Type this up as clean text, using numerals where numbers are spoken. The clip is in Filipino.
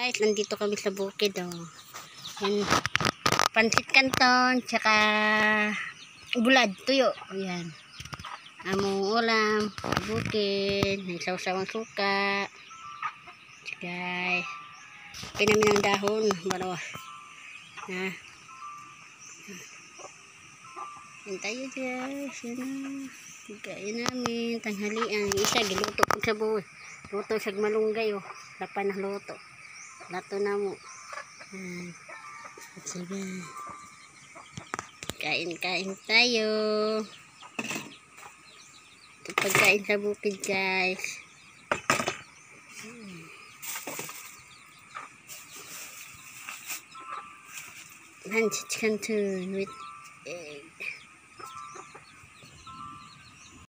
Guys, nandito kami sa bukid, oh. Yan, pansit canton, tsaka bulad, tuyo. Ayan. Among ulam, sa bukid, may sawsawang suka. Tsaka, pinamin ng dahon, barawa. Ha? Yan tayo, guys. Yan na. Kain namin, tanghalian. Isa, giluto po sa buhay. Luto sa malunggay, oh. Lapan na luto. Lato na mo. Sige. Kain-kain tayo. Ito pagkain sa bukid, guys. Pansit canton with egg.